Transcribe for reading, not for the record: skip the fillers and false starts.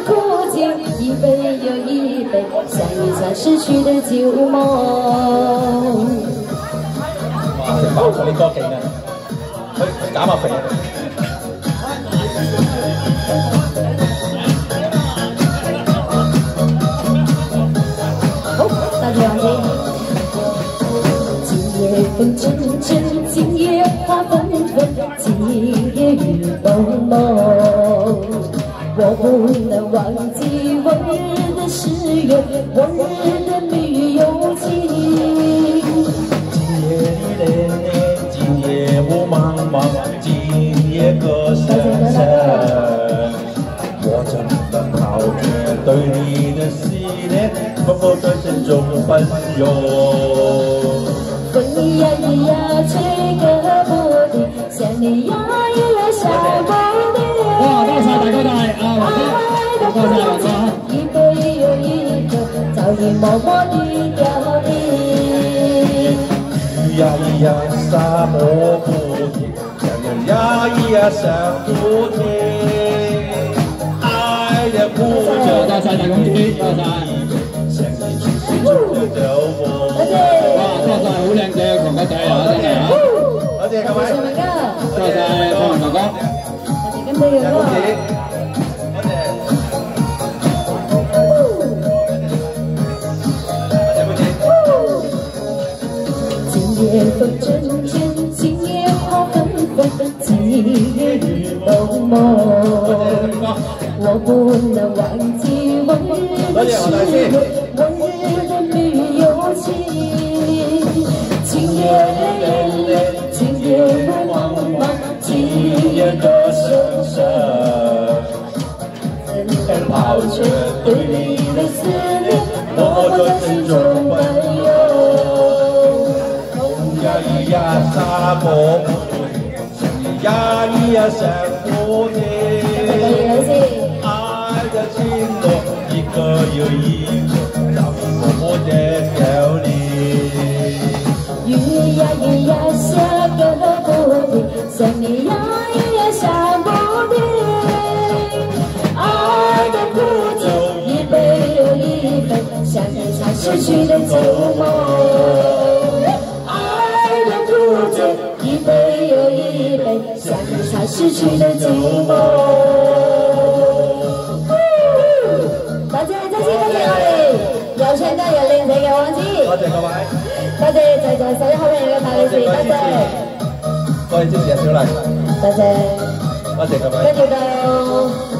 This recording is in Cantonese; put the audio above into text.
苦酒，一杯又一杯，想一想逝去的旧梦。 哇！食飽咗啲歌勁啊！佢減下肥啊！ 好，大家好。今夜风阵阵，今夜花纷纷，今夜雨蒙蒙。我不能忘记往日的誓言，往日的女友情。 今夜雨连连，今夜雾茫茫，今夜歌声声。我怎能逃却对你的思念，默默在心中奔涌。 风呀咿呀吹个不停，想你呀咿呀想不停。 哇！多謝大哥大啊，華哥，多謝華哥。 一杯又一杯，早已默默地凋零。 雨呀咿呀洒个不停，想呀咿呀想不停。愛的苦酒， 多謝大公主，多謝。 想你去世中的酒窩。 哇！多謝好靚仔嘅強哥仔啊，真係啊！ 多謝各位， 多謝方文哥哥。 跟住嘅喎。今夜风阵阵，今夜花纷纷，今夜雨蒙蒙。我不能忘记往日的誓言，往日的女友情。今夜连连，今夜雾茫茫，今夜歌声声。怎能抛却对你的思念，默默在心中奔涌。 呀咿呀洒个不停，想你呀咿呀想不停。愛的情路一個又一個，早已默默地凋零。 雨呀雨呀下個不停，想你呀咿呀想不停。愛的苦酒一杯又一杯，想一想逝去的舊夢。一杯又一杯，想一想逝去的旧夢。多謝我哋有唱歌有靚仔嘅王子， 多謝各位， 多謝在座所有好朋友嘅大力士，多謝， 多謝支持啊小麗， 多謝， 多謝各位。 跟住到。